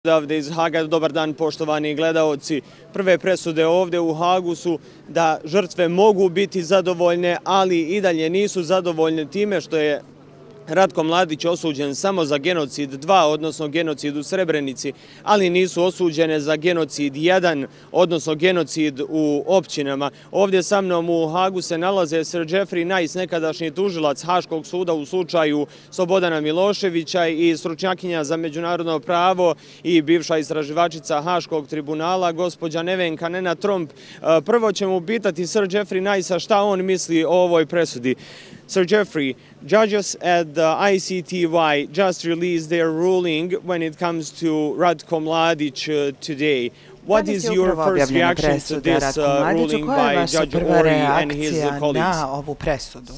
Odavde iz Haga, dobar dan poštovani gledaoci. Prve presude ovdje u Hagu su da žrtve mogu biti zadovoljne, ali i dalje nisu zadovoljne time što je Ratko Mladić osuđen samo za genocid 2, odnosno genocid u Srebrenici, ali nisu osuđene za genocid 1, odnosno genocid u općinama. Ovdje sa mnom u Hagu se nalaze Sir Jeffrey Nice, nekadašnji tužilac Haškog suda u slučaju Slobodana Miloševića i stručnjakinja za međunarodno pravo i bivša istraživačica Haškog tribunala, gospođa Nevenka Nena Tromp. Prvo ćemo pitati Sir Jeffrey Nice šta on misli o ovoj presudi. Sir Jeffrey, judges at the ICTY just released their ruling when it comes to Ratko Mladić today. What is your first reaction to this ruling by Judge Ori and his colleagues? Na ovu presudu?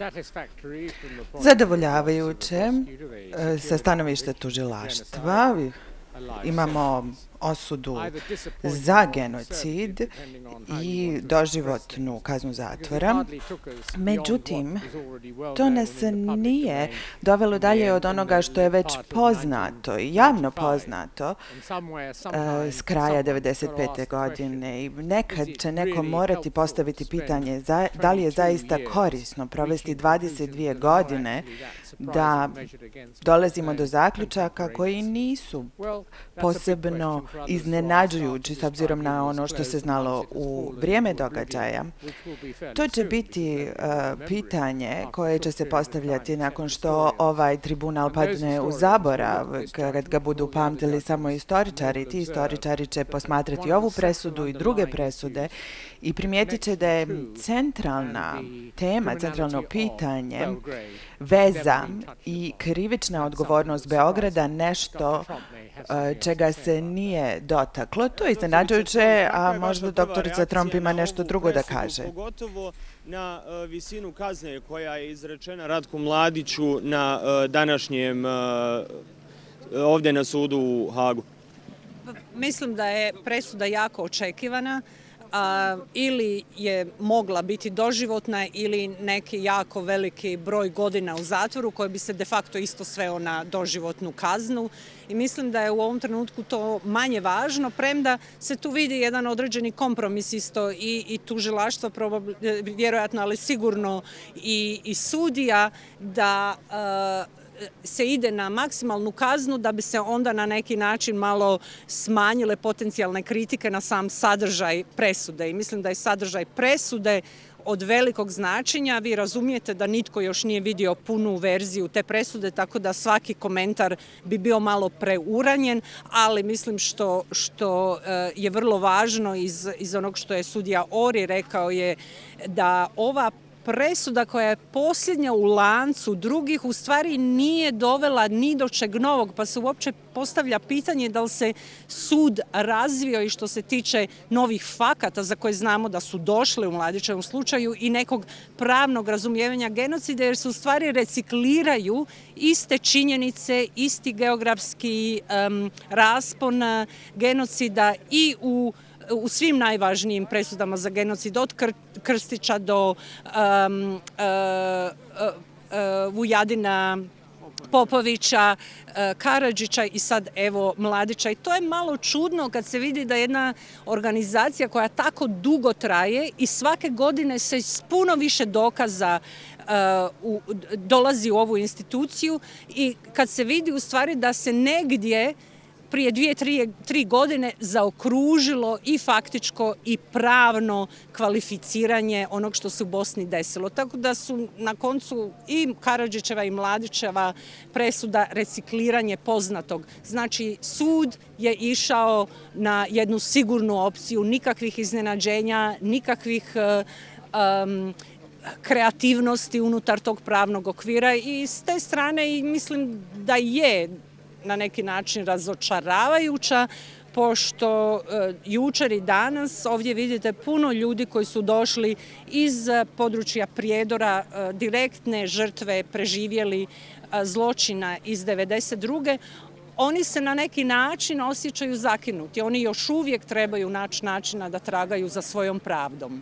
Zadovoljavajuće sa stanovišta tužilaštva. Imamo osudu za genocid i doživotnu kaznu zatvora. Međutim, to nas nije dovelo dalje od onoga što je već poznato i javno poznato s kraja 1995. godine. I nekad će neko morati postaviti pitanje da li je zaista korisno provesti 22 godine da dolazimo do zaključaka koji nisu posebno iznenađujući s obzirom na ono što se znalo u vrijeme događaja. To će biti pitanje koje će se postavljati nakon što ovaj tribunal padne u zaborav, kad ga budu pamtili samo istoričari. Ti istoričari će posmatrati ovu presudu i druge presude i primijetit će da je centralna tema, centralno pitanje, veza i krivična odgovornost Beograda nešto čega se nije dotaklo. To je iznenađujuće, a možda doktorica Tromp ima nešto drugo da kaže. Pogotovo na visinu kazne koja je izrečena Ratku Mladiću na današnjem ovdje na sudu u Hagu. Mislim da je presuda jako očekivana. Ili je mogla biti doživotna ili neki jako veliki broj godina u zatvoru koji bi se de facto isto sveo na doživotnu kaznu. I mislim da je u ovom trenutku to manje važno, premda se tu vidi jedan određeni kompromis isto i tužilaštva, vjerojatno, ali sigurno i sudija da se ide na maksimalnu kaznu da bi se onda na neki način malo smanjile potencijalne kritike na sam sadržaj presude. I mislim da je sadržaj presude od velikog značenja. Vi razumijete da nitko još nije vidio punu verziju te presude, tako da svaki komentar bi bio malo preuranjen, ali mislim što je vrlo važno iz onog što je sudija Ori rekao je da ova presuda koja je posljednja u lancu drugih u stvari nije dovela ni do čeg novog, pa se uopće postavlja pitanje da li se sud razvio i što se tiče novih fakata za koje znamo da su došle u Mladićevom slučaju i nekog pravnog razumijevanja genocida, jer se u stvari recikliraju iste činjenice, isti geografski raspon genocida i u svim najvažnijim presudama za genocid, od Krstića do Vujadina, Popovića, Karadžića i sad evo Mladića. I to je malo čudno kad se vidi da jedna organizacija koja tako dugo traje i svake godine se s puno više dokaza dolazi u ovu instituciju i kad se vidi u stvari da se negdje prije 2-3 godine zaokružilo i faktičko i pravno kvalificiranje onog što se u Bosni desilo. Tako da su na koncu i Karadžićeva i Mladićeva presuda recikliranje poznatog. Znači, sud je išao na jednu sigurnu opciju, nikakvih iznenađenja, nikakvih kreativnosti unutar tog pravnog okvira i s te strane mislim da je na neki način razočaravajuća, pošto jučer i danas ovdje vidite puno ljudi koji su došli iz područja Prijedora, direktne žrtve preživjeli zločina iz 1992. Oni se na neki način osjećaju zakinuti. Oni još uvijek trebaju naći načina da tragaju za svojom pravdom.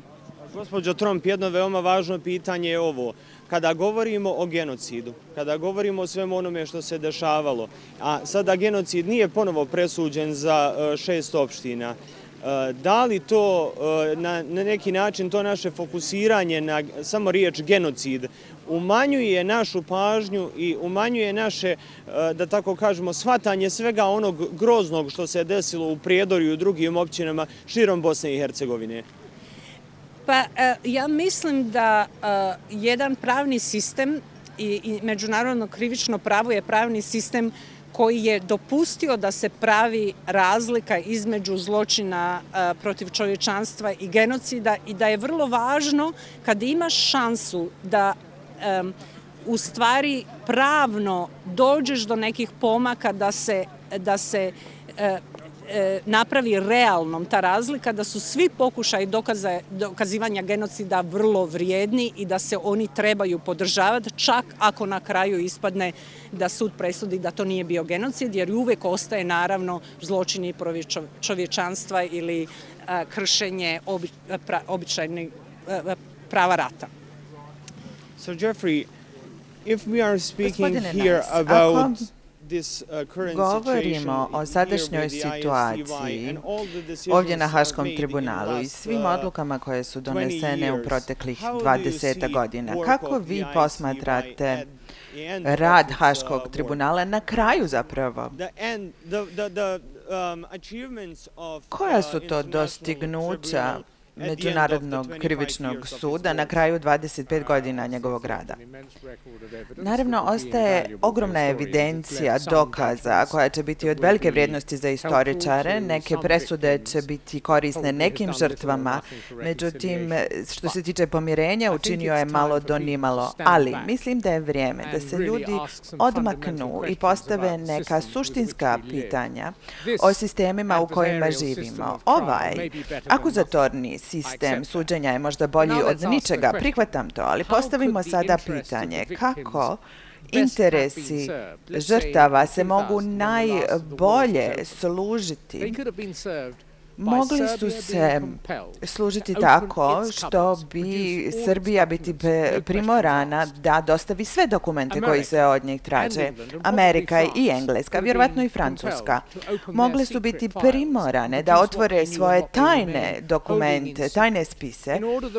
Gospođo Tromp, jedno veoma važno pitanje je ovo. Kada govorimo o genocidu, kada govorimo o svemu onome što se dešavalo, a sada genocid nije ponovo presuđen za 6 opština, da li to na neki način, to naše fokusiranje na samo riječ genocid, umanjuje našu pažnju i umanjuje naše, da tako kažemo, shvatanje svega onog groznog što se desilo u Prijedorju i u drugim općinama širom Bosne i Hercegovine? Pa ja mislim da jedan pravni sistem i međunarodno krivično pravo je pravni sistem koji je dopustio da se pravi razlika između zločina protiv čovječanstva i genocida i da je vrlo važno kad imaš šansu da u stvari pravno dođeš do nekih pomaka da se napravi realnom ta razlika, da su svi pokušaji dokazivanja genocida vrlo vrijedni i da se oni trebaju podržavati, čak ako na kraju ispadne da sud presudi da to nije bio genocid, jer uvijek ostaje naravno zločini protiv čovječanstva ili kršenje običajnih prava rata. So Jeffrey, if we are speaking here about govorimo o sadašnjoj situaciji ovdje na Haškom tribunalu i svim odlukama koje su donesene u proteklih 20 godina. Kako vi posmatrate rad Haškog tribunala na kraju zapravo? Koja su to dostignuća Međunarodnog krivičnog suda na kraju 25 godina njegovog rada? Naravno, ostaje ogromna evidencija dokaza koja će biti od velike vrijednosti za istoričare. Neke presude će biti korisne nekim žrtvama, međutim, što se tiče pomirenja, učinio je malo do nimalo. Ali mislim da je vrijeme da se ljudi odmaknu i postave neka suštinska pitanja o sistemima u kojima živimo. Ovaj akuzatorni sistem suđenja je možda bolji od ničega, prihvatam to, ali postavimo sada pitanje kako interesi žrtava se mogu najbolje služiti. Mogli su se služiti tako što bi Srbija biti primorana da dostavi sve dokumente koji se od njih traže. Amerika i Engleska, vjerovatno i Francuska, mogle su biti primorane da otvore svoje tajne dokumente, tajne spise,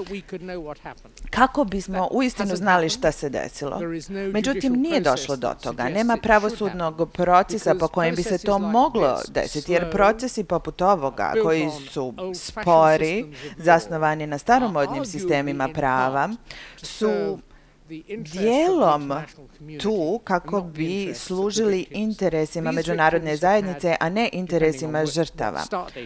kako bismo uistinu znali šta se desilo. Međutim, nije došlo do toga. Nema pravosudnog procesa po kojem bi se to moglo desiti, jer procesi poput ovoga, koji su spori, zasnovani na staromodnim sistemima prava, su dijelom tu kako bi služili interesima međunarodne zajednice, a ne interesima žrtava.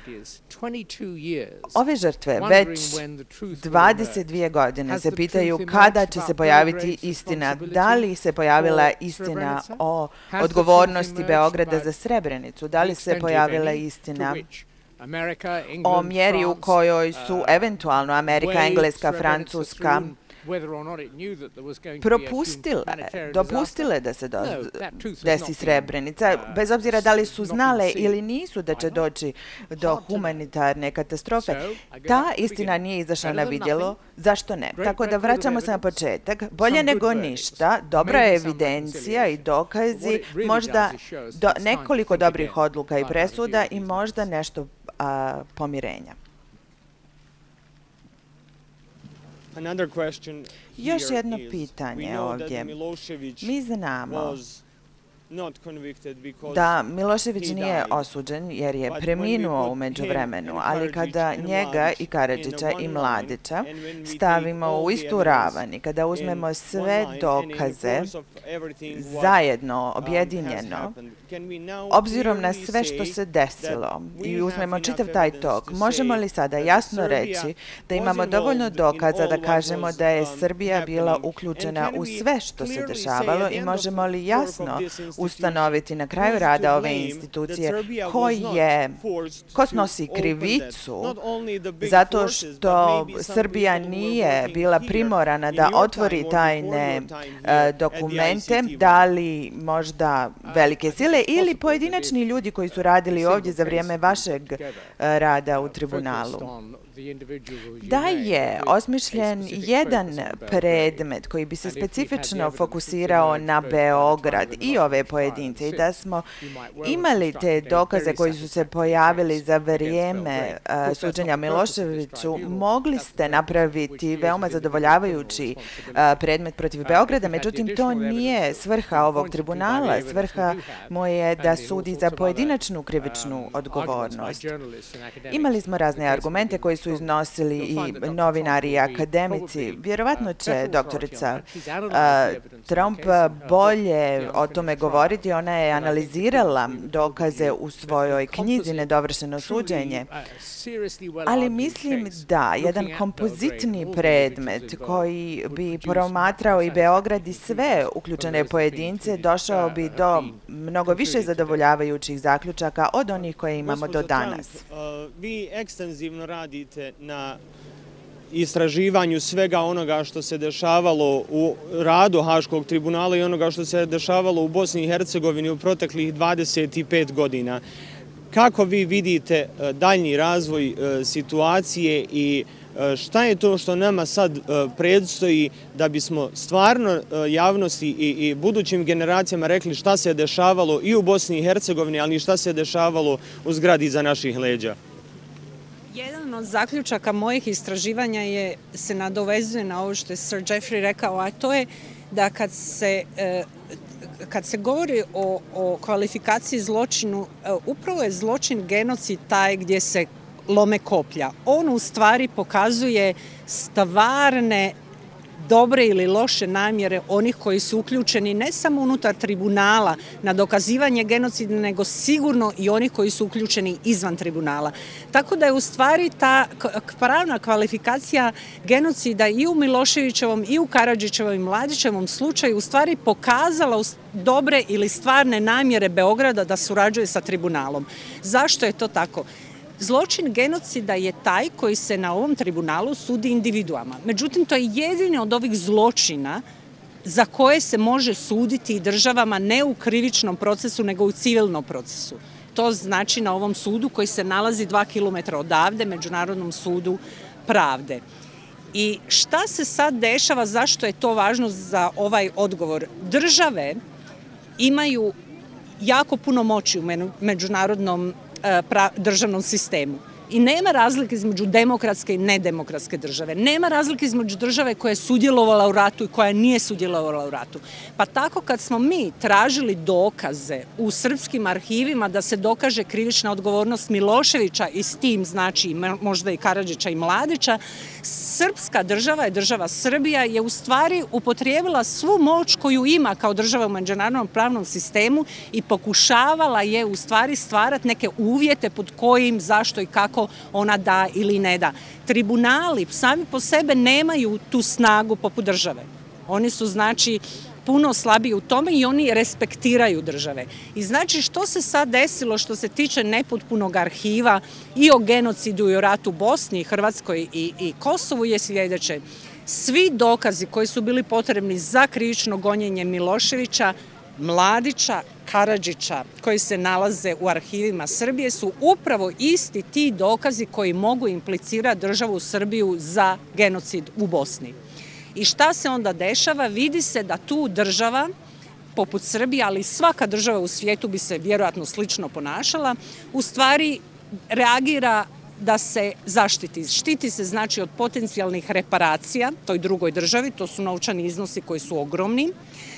Ove žrtve već 22 godine se pitaju kada će se pojaviti istina. Da li se pojavila istina o odgovornosti Beograda za Srebrenicu? Da li se pojavila istina o mjeri u kojoj su eventualno Amerika, Engleska, Francuska dopustile da se desi Srebrenica, bez obzira da li su znale ili nisu da će doći do humanitarne katastrofe. Ta istina nije izašla na vidjelo. Zašto ne? Tako da vraćamo se na početak. Bolje nego ništa, dobra je evidencija i dokazi, možda nekoliko dobrih odluka i presuda i možda nešto pomirenja. Još jedno pitanje ovdje. Mi znamo da Milošević nije osuđen jer je preminuo u međuvremenu, ali kada njega i Karadžića i Mladića stavimo u istu ravan i kada uzmemo sve dokaze zajedno, objedinjeno, obzirom na sve što se desilo i uzmemo čitav taj tok, možemo li sada jasno reći da imamo dovoljno dokaza da kažemo da je Srbija bila uključena u sve što se dešavalo i možemo li jasno ustanoviti na kraju rada ove institucije ko snosi krivicu zato što Srbija nije bila primorana da otvori tajne dokumente, da li možda velike sile ili pojedinačni ljudi koji su radili ovdje za vrijeme vašeg rada u tribunalu. Da je osmišljen jedan predmet koji bi se specifično fokusirao na Beograd i ove pojedince i da smo imali te dokaze koji su se pojavili za vrijeme suđenja Miloševiću, mogli ste napraviti veoma zadovoljavajući predmet protiv Beograda, međutim to nije svrha ovog tribunala. Svrha mu je da sudi za pojedinačnu krivičnu odgovornost. Imali smo razne argumente koji su iznosili i novinari i akademici. Vjerovatno će doktorica Trump bolje o tome govoriti. Ona je analizirala dokaze u svojoj knjizi Nedovršeno suđenje. Ali mislim da jedan kompozitni predmet koji bi promatrao i Beograd i sve uključene pojedince došao bi do mnogo više zadovoljavajućih zaključaka od onih koje imamo do danas. Vi ekstenzivno radite na istraživanju svega onoga što se dešavalo u radu Haškog tribunala i onoga što se dešavalo u Bosni i Hercegovini u proteklih 25 godina. Kako vi vidite daljnji razvoj situacije i šta je to što nama sad predstoji da bismo stvarno javnosti i budućim generacijama rekli šta se dešavalo i u Bosni i Hercegovini, ali i šta se dešavalo u zgradi iza naših leđa? Jedan od zaključaka mojih istraživanja se nadovezuje na ovo što je Sir Jeffrey rekao, a to je da kad se govori o kvalifikaciji zločinu, upravo je zločin genocid taj gdje se lome koplja. On u stvari pokazuje stvarne dobre ili loše namjere onih koji su uključeni ne samo unutar tribunala na dokazivanje genocida, nego sigurno i onih koji su uključeni izvan tribunala. Tako da je u stvari ta pravna kvalifikacija genocida i u Miloševićevom i u Karadžićevom i Mladićevom slučaju u stvari pokazala dobre ili stvarne namjere Beograda da surađuje sa tribunalom. Zašto je to tako? Zločin genocida je taj koji se na ovom tribunalu sudi individuama. Međutim, to je jedini od ovih zločina za koje se može suditi i državama ne u krivičnom procesu, nego u civilnom procesu. To znači na ovom sudu koji se nalazi 2 kilometra odavde, Međunarodnom sudu pravde. I šta se sad dešava, zašto je to važno za ovaj odgovor? Države imaju jako puno moći u međunarodnom državnom sistemu. I nema razlike između demokratske i nedemokratske države. Nema razlike između države koja je sudjelovala u ratu i koja nije sudjelovala u ratu. Pa tako kad smo mi tražili dokaze u srpskim arhivima da se dokaže krivična odgovornost Miloševića i s tim znači možda i Karadžića i Mladića, srpska država je država Srbija je u stvari upotrijebila svu moć koju ima kao država u međunarodnom pravnom sistemu i pokušavala je u stvari stvarati neke uvjete pod kojim, zašto i kako ona da ili ne da. Tribunali sami po sebe nemaju tu snagu poput države. Oni su znači puno slabiji u tome i oni respektiraju države. I znači što se sad desilo što se tiče nepotpunog arhiva i o genocidu i o ratu Bosni, Hrvatskoj i Kosovu je sljedeće. Svi dokazi koji su bili potrebni za krivično gonjenje Miloševića, Mladića, Karadžića koji se nalaze u arhivima Srbije su upravo isti ti dokazi koji mogu implicirati državu Srbiju za genocid u Bosni. I šta se onda dešava? Vidi se da tu država, poput Srbije, ali svaka država u svijetu bi se vjerojatno slično ponašala, u stvari reagira da se zaštiti. Štiti se znači od potencijalnih reparacija toj drugoj državi, to su novčani iznosi koji su ogromni.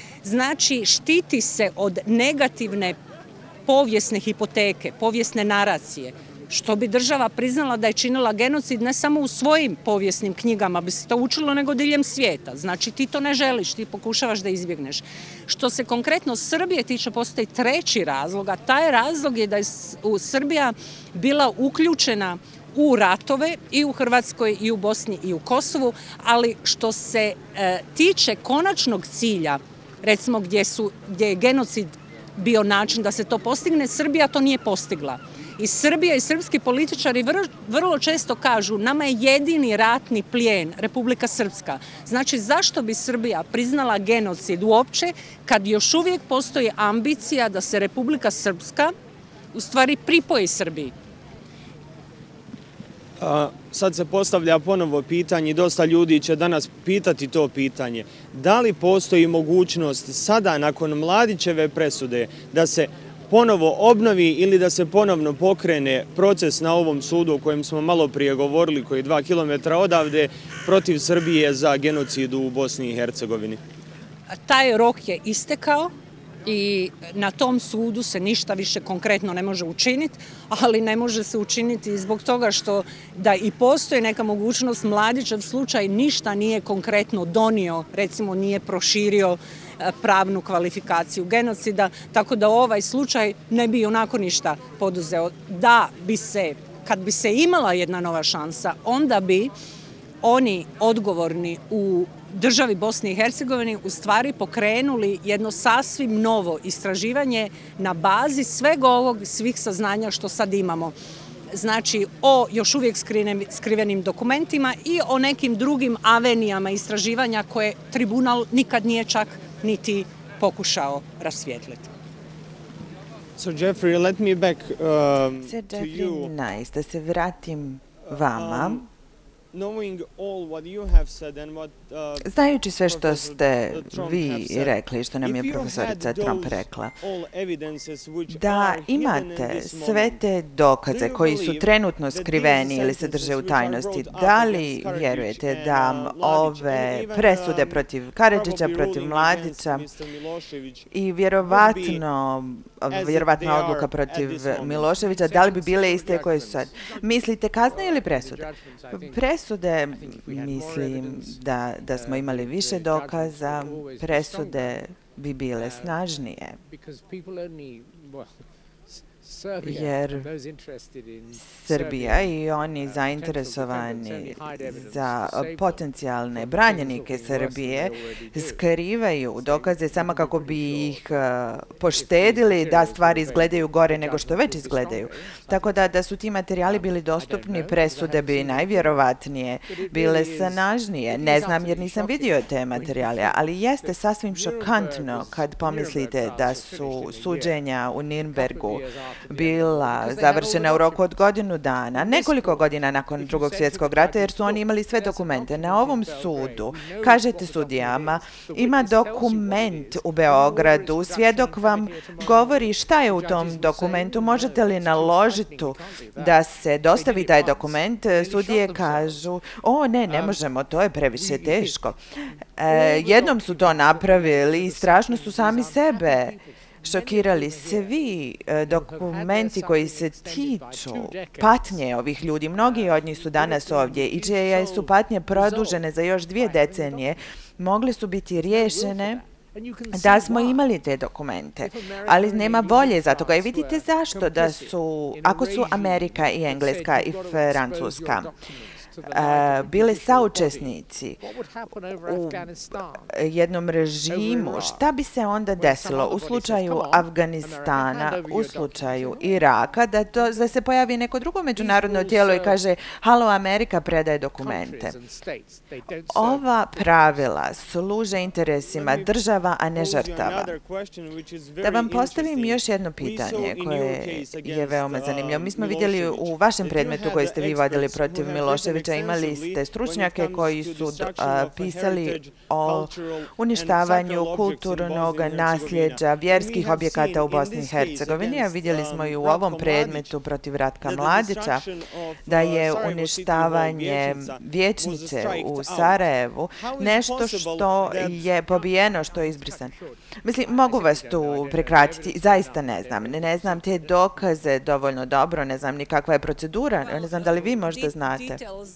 Znači, štiti se od negativne povijesne hipoteke, povijesne naracije, što bi država priznala da je činila genocid ne samo u svojim povijesnim knjigama bi se to učilo, nego diljem svijeta. Znači, ti to ne želiš, ti pokušavaš da izbjegneš. Što se konkretno Srbije tiče, postoji treći razlog, a taj razlog je da je Srbija bila uključena u ratove i u Hrvatskoj i u Bosni i u Kosovu, ali što se tiče konačnog cilja, recimo gdje je genocid bio način da se to postigne. Srbija to nije postigla. I Srbija i srpski političari vrlo često kažu nama je jedini ratni plijen Republika Srpska. Znači, zašto bi Srbija priznala genocid uopće kad još uvijek postoji ambicija da se Republika Srpska u stvari pripoji Srbiji? Sad se postavlja ponovo pitanje i dosta ljudi će danas pitati to pitanje. Da li postoji mogućnost sada nakon Mladićeve presude da se ponovo obnovi ili da se ponovno pokrene proces na ovom sudu o kojem smo malo prije govorili, koji je 2 kilometra odavde, protiv Srbije za genocid u Bosni i Hercegovini? Taj rok je istekao i na tom sudu se ništa više konkretno ne može učiniti, ali ne može se učiniti zbog toga što da i postoji neka mogućnost, Mladićev slučaj ništa nije konkretno donio, recimo nije proširio pravnu kvalifikaciju genocida, tako da ovaj slučaj ne bi onako ništa poduzeo. Da bi se, kad bi se imala jedna nova šansa, onda bi oni odgovorni u državi Bosni i Hercegovini u stvari pokrenuli jedno sasvim novo istraživanje na bazi svega ovog, svih saznanja što sad imamo. Znači, o još uvijek skrivenim dokumentima i o nekim drugim avenijama istraživanja koje tribunal nikad nije čak niti pokušao rasvijetliti. So Jeffrey, let me back to you. Nice, da se vratim vama. Znajući sve što ste vi rekli, što nam je profesorica Trump rekla, da imate sve te dokaze koji su trenutno skriveni ili se drže u tajnosti, da li vjerujete da ove presude protiv Karadžića, protiv Mladića i vjerovatna odluka protiv Miloševića, da li bi bile iste koje su sad? Mislite kazne ili presude? Presude, mislim da smo imali više dokaza, presude bi bile snažnije. Jer Srbija i oni zainteresovani za potencijalne branjenike Srbije skrivaju dokaze samo kako bi ih poštedili da stvari izgledaju gore nego što već izgledaju. Tako da su ti materijali bili dostupni, presude bi najvjerovatnije bile snažnije. Ne znam jer nisam vidio te materijale, ali jeste sasvim šokantno kad pomislite da su suđenja u Nürnbergu bila završena u roku od godinu dana, nekoliko godina nakon Drugog svjetskog rata, jer su oni imali sve dokumente. Na ovom sudu, kažete sudijama, ima dokument u Beogradu, svjedok vam govori šta je u tom dokumentu, možete li naložiti da se dostavi taj dokument, sudije kažu, ne možemo, to je previše teško. Jednom su to napravili i strašno su sami sebe šokirali. Svi dokumenti koji se tiču patnje ovih ljudi, mnogi od njih su danas ovdje i čije su patnje produžene za još 2 decenije, mogle su biti riješene da smo imali te dokumente, ali nema volje za toga. I vidite zašto da su, ako su Amerika i Engleska i Francuska bile saučesnici u jednom režimu, šta bi se onda desilo u slučaju Afganistana, u slučaju Iraka, da se pojavi neko drugo međunarodno tijelo i kaže halo, Amerika predaje dokumente. Ova pravila služe interesima država, a ne žrtava. Da vam postavim još jedno pitanje koje je veoma zanimljivo. Mi smo vidjeli u vašem predmetu koji ste vi vodili protiv Miloševića, imali ste stručnjake koji su pisali o uništavanju kulturnog nasljeđa, vjerskih objekata u Bosni i Hercegovini, a vidjeli smo i u ovom predmetu protiv Ratka Mladića da je uništavanje vijećnice u Sarajevu nešto što je pobijeno, što je izbrisano. Mislim, mogu vas tu prekratiti, zaista ne znam. Ne znam te dokaze dovoljno dobro, ne znam ni kakva je procedura, ne znam da li vi možda znate.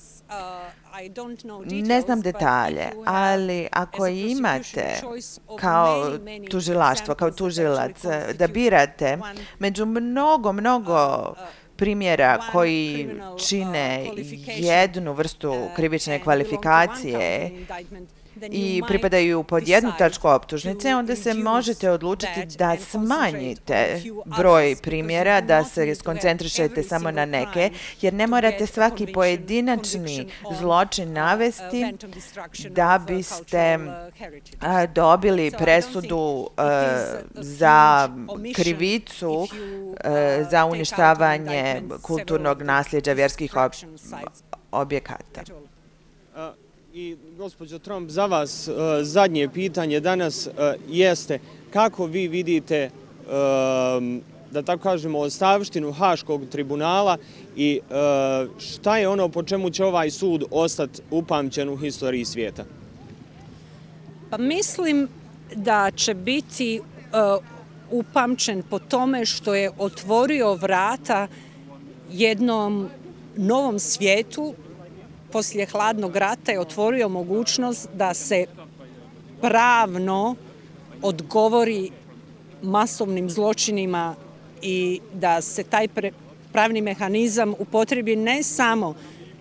Ne znam detalje, ali ako imate kao tužilaštvo, kao tužilac, da birate među mnogo primjera koji čine jednu vrstu krivične kvalifikacije i pripadaju pod jednu tačku optužnice, onda se možete odlučiti da smanjite broj primjera, da se skoncentrišete samo na neke, jer ne morate svaki pojedinačni zločin navesti da biste dobili presudu za krivicu za uništavanje kulturnog nasljeđa vjerskih objekata. I, gospođo Tromp, za vas zadnje pitanje danas jeste kako vi vidite, da tako kažemo, ostavštinu Haškog tribunala i šta je ono po čemu će ovaj sud ostati upamćen u historiji svijeta? Pa mislim da će biti upamćen po tome što je otvorio vrata jednom novom svijetu. Poslije hladnog rata je otvorio mogućnost da se pravno odgovori masovnim zločinima i da se taj pravni mehanizam upotrebi ne samo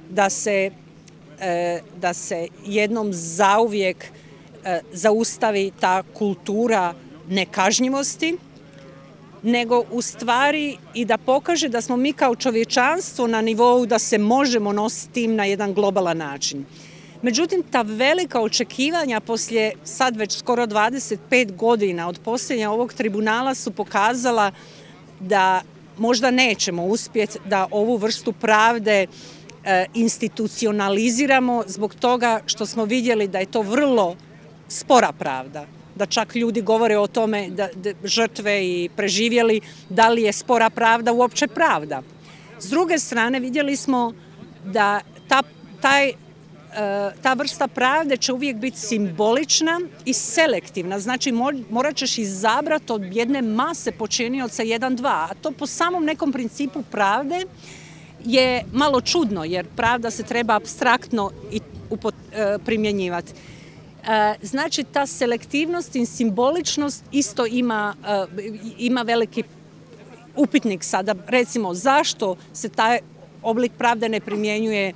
da se jednom zauvijek zaustavi ta kultura nekažnjivosti, nego u stvari i da pokaže da smo mi kao čovječanstvo na nivou da se možemo nositi tim na jedan globalan način. Međutim, ta velika očekivanja poslije sad već skoro 25 godina od posljednja ovog tribunala su pokazala da možda nećemo uspjeti da ovu vrstu pravde institucionaliziramo zbog toga što smo vidjeli da je to vrlo spora pravda. Da čak ljudi govore o tome da žrtve i preživjeli, da li je spora pravda uopće pravda. S druge strane vidjeli smo da ta vrsta pravde će uvijek biti simbolična i selektivna. Znači morat ćeš izabrati od jedne mase počinioca 1-2, a to po samom nekom principu pravde je malo čudno, jer pravda se treba apstraktno primjenjivati. Znači, ta selektivnost i simboličnost isto ima veliki upitnik sada. Recimo, zašto se taj oblik pravde ne primjenjuje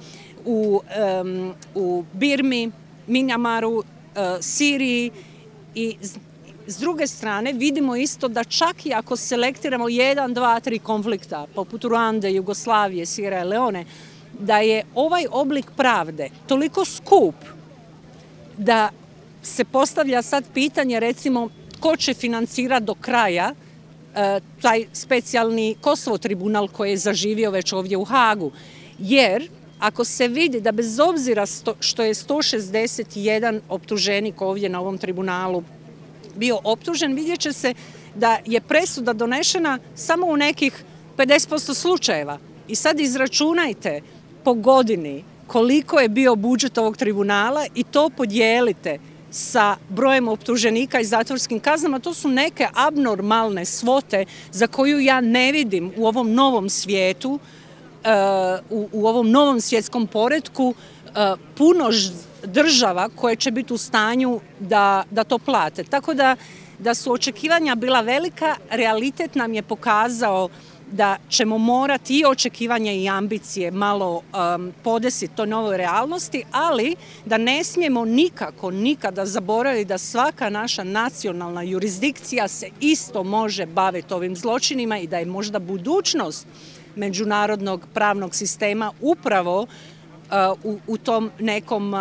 u Birmi, Minjamaru, Siriji i s druge strane vidimo isto da čak i ako selektiramo 1, 2, 3 konflikta poput Ruande, Jugoslavije, Sierra Leone, da je ovaj oblik pravde toliko skup da se postavlja sad pitanje, recimo, ko će financirati do kraja taj specijalni Kosovo tribunal koji je zaživio već ovdje u Hagu. Jer ako se vidi da bez obzira što je 161 optuženik ovdje na ovom tribunalu bio optužen, vidjet će se da je presuda donešena samo u nekih 50% slučajeva. I sad izračunajte po godini koliko je bio budžet ovog tribunala i to podijelite sa brojem optuženika i zatvorskim kaznama. To su neke abnormalne svote za koju ja ne vidim u ovom novom svijetu, u ovom novom svjetskom poretku puno država koje će biti u stanju da to plate. Tako da su očekivanja bila velika, realitet nam je pokazao da ćemo morati i očekivanja i ambicije malo podesiti toj novoj realnosti, ali da ne smijemo nikada zaboraviti da svaka naša nacionalna jurisdikcija se isto može baviti ovim zločinima i da je možda budućnost međunarodnog pravnog sistema upravo u tom nekom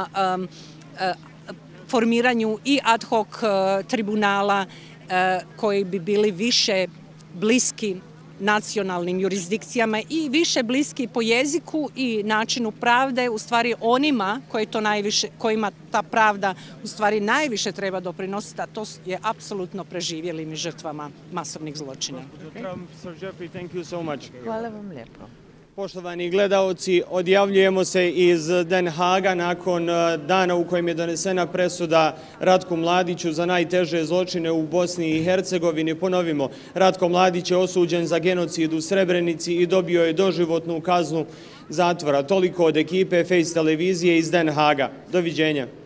formiranju i ad hoc tribunala koji bi bili više bliski nacionalnim jurisdikcijama i više bliski po jeziku i načinu pravde, u stvari onima kojima ta pravda u stvari najviše treba doprinositi, a to je apsolutno preživjelim i žrtvama masovnih zločina. Hvala vam lijepo. Poštovani gledaoci, odjavljujemo se iz Den Haaga nakon dana u kojem je donesena presuda Ratku Mladiću za najteže zločine u Bosni i Hercegovini. Ponovimo, Ratko Mladić je osuđen za genocid u Srebrenici i dobio je doživotnu kaznu zatvora. Toliko od ekipe Face televizije iz Den Haaga. Doviđenja.